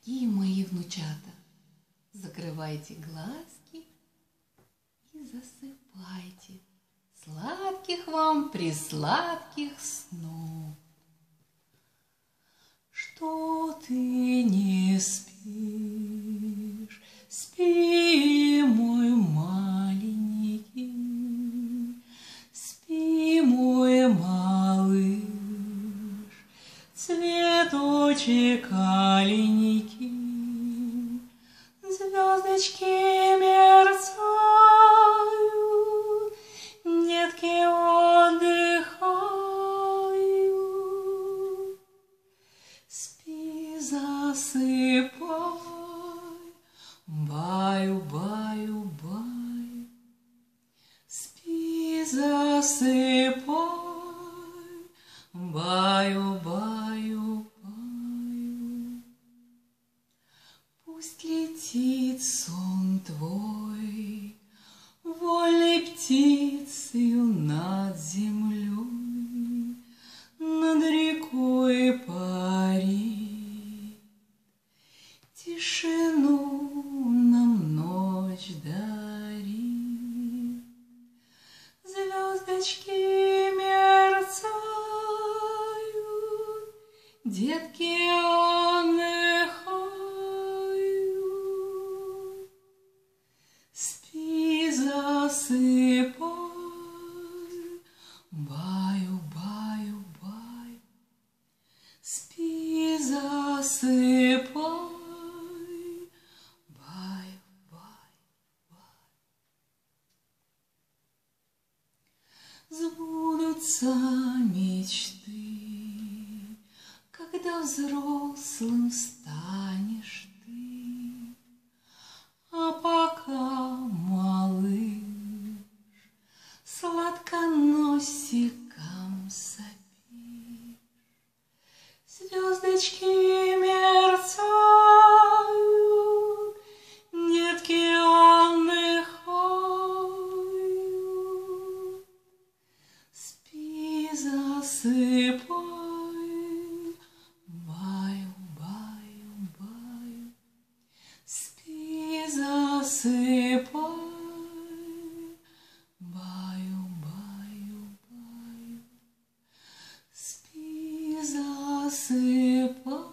Дорогие мои внучата, закрывайте глазки и засыпайте. Сладких вам присладких снов. Что ты не спишь? Спи, мой маленький, спи, мой малыш, цветочек аленький, звездочки мерцают, детки отдыхают. Спи, засыпай, баю-баю-бай. Спи, засыпай, баю-баю-баю. Пусть летит сон твой вольной птицею над землей, над рекой парит. Тишину нам ночь дарит. Звездочки мерцают, детки отдыхают. Спи, засыпай, баю-баю-бай. Спи, засыпай, баю-баю-бай. Сбудутся мечты, когда взрослым станешь ты, а пока малыш сладко носиком сопишь. Звездочки мерцают, детки отдыхают. Спи, засыпай, баю-баю-баю. Спи, засыпай, баю-баю-баю. Спи, засыпай,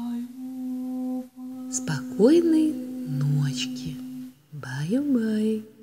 баю-баю-баю. Спокойной ночки. Баю-бай.